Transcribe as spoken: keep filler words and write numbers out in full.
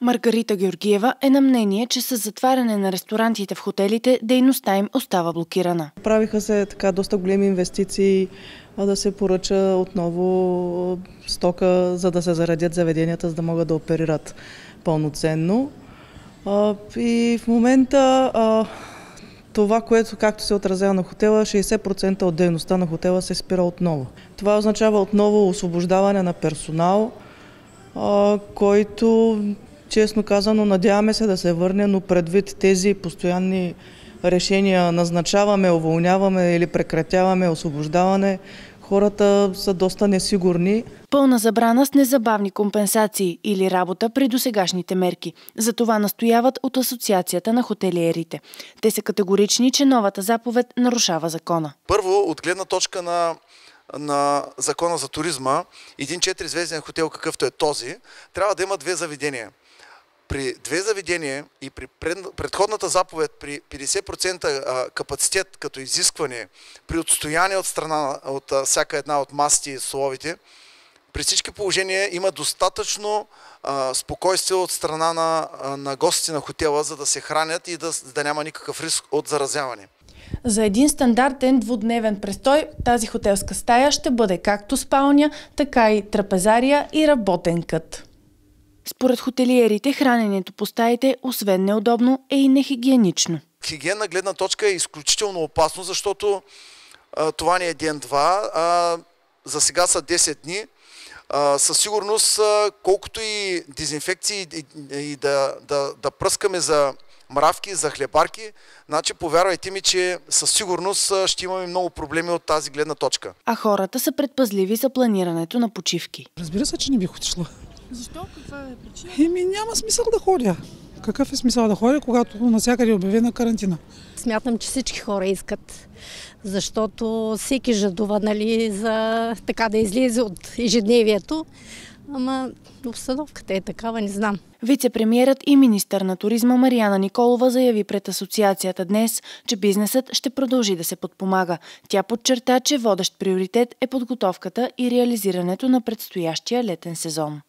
Маргарита Георгиева е на мнение, че с затваряне на ресторантите в хотелите, дейността им остава блокирана. Правиха се така доста големи инвестиции да се поръча отново стока, за да се заредят заведенията, за да могат да оперират пълноценно. И в момента това, което както се отразява на хотела, шейсет процента от дейността на хотела се спира отново. Това означава отново освобождаване на персонал, който, честно казано, надяваме се да се върне, но предвид тези постоянни решения, назначаваме, уволняваме или прекратяваме, освобождаване, хората са доста несигурни. Пълна забрана с незабавни компенсации или работа при досегашните мерки. За това настояват от Асоциацията на хотелиерите. Те са категорични, че новата заповед нарушава закона. Първо, от гледна точка на на закона за туризма, един четиризвезден хотел, какъвто е този, трябва да има две заведения. При две заведения и при предходната заповед при петдесет процента капацитет като изискване, при отстояние от страна от всяка една от масите и столовите, при всички положения има достатъчно а, спокойствие от страна на, на гостите на хотела, за да се хранят и да, да няма никакъв риск от заразяване. За един стандартен двудневен престой тази хотелска стая ще бъде както спалня, така и трапезария и работен кът. Според хотелиерите, храненето по стаите, освен неудобно, е и нехигиенично. Хигиенна гледна точка е изключително опасно, защото а, това не е ден-два, а за сега са десет дни. А, със сигурност, а, колкото и дезинфекции и, и да, да, да пръскаме за мравки, за хлебарки, значи повярвайте ми, че със сигурност ще имаме много проблеми от тази гледна точка. А хората са предпазливи за планирането на почивки. Разбира се, че не бих отишла. Защо? Каква е причина? Еми, няма смисъл да ходя. Какъв е смисъл да ходя, когато навсякъде е обявена карантина? Смятам, че всички хора искат, защото всеки жадува, нали, за така да излезе от ежедневието. Ама обстановката е такава, не знам. Вице-премиерът и министър на туризма Марияна Николова заяви пред асоциацията днес, че бизнесът ще продължи да се подпомага. Тя подчерта, че водещ приоритет е подготовката и реализирането на предстоящия летен сезон.